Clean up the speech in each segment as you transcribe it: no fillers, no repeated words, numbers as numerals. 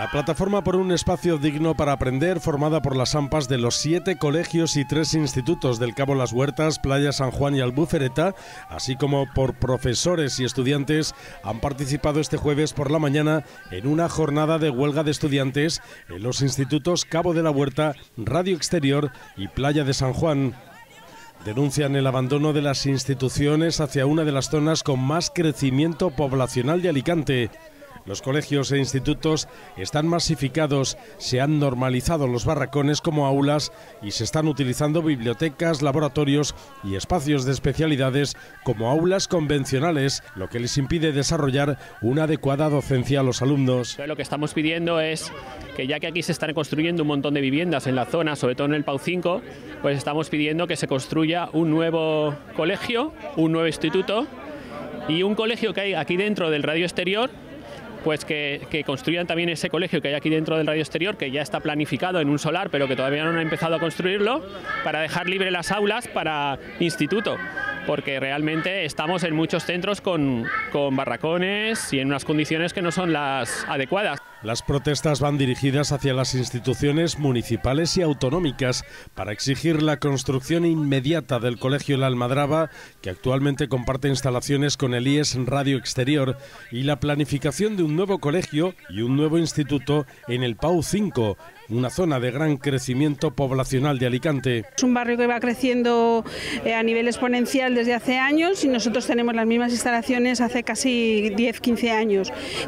La plataforma por un espacio digno para aprender, formada por las AMPAs de los 7 colegios y 3 institutos del Cabo Las Huertas, Playa San Juan y Albufereta, así como por profesores y estudiantes, han participado este jueves por la mañana en una jornada de huelga de estudiantes en los institutos Cabo de la Huerta, Radio Exterior y Playa de San Juan. Denuncian el abandono de las instituciones hacia una de las zonas con más crecimiento poblacional de Alicante. Los colegios e institutos están masificados, se han normalizado los barracones como aulas y se están utilizando bibliotecas, laboratorios y espacios de especialidades como aulas convencionales, lo que les impide desarrollar una adecuada docencia a los alumnos. Lo que estamos pidiendo es que, ya que aquí se están construyendo un montón de viviendas en la zona, sobre todo en el Pau 5, pues estamos pidiendo que se construya un nuevo colegio, un nuevo instituto y un colegio que hay aquí dentro del Radio Exterior, pues que construyan también ese colegio que hay aquí dentro del Radio Exterior, que ya está planificado en un solar, pero que todavía no han empezado a construirlo, para dejar libre las aulas para instituto, porque realmente estamos en muchos centros con barracones y en unas condiciones que no son las adecuadas. Las protestas van dirigidas hacia las instituciones municipales y autonómicas para exigir la construcción inmediata del Colegio La Almadraba, que actualmente comparte instalaciones con el IES Radio Exterior, y la planificación de un nuevo colegio y un nuevo instituto en el Pau 5, una zona de gran crecimiento poblacional de Alicante. Es un barrio que va creciendo a nivel exponencial desde hace años y nosotros tenemos las mismas instalaciones hace casi 10-15 años.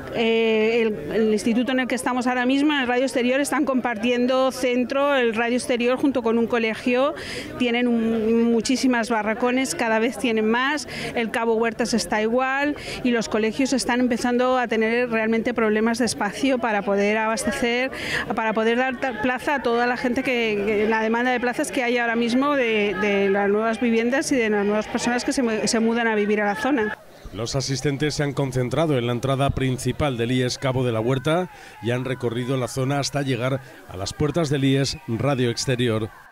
El instituto en el que estamos ahora mismo, en el Radio Exterior, están compartiendo centro, el Radio Exterior junto con un colegio, tienen muchísimas barracones, cada vez tienen más, el Cabo Huertas está igual y los colegios están empezando a tener realmente problemas de espacio para poder abastecer, para poder dar plaza a toda la gente, la demanda de plazas que hay ahora mismo de las nuevas viviendas y de las nuevas personas que se mudan a vivir a la zona. Los asistentes se han concentrado en la entrada principal del IES Cabo de la Huerta y han recorrido la zona hasta llegar a las puertas del IES Radio Exterior.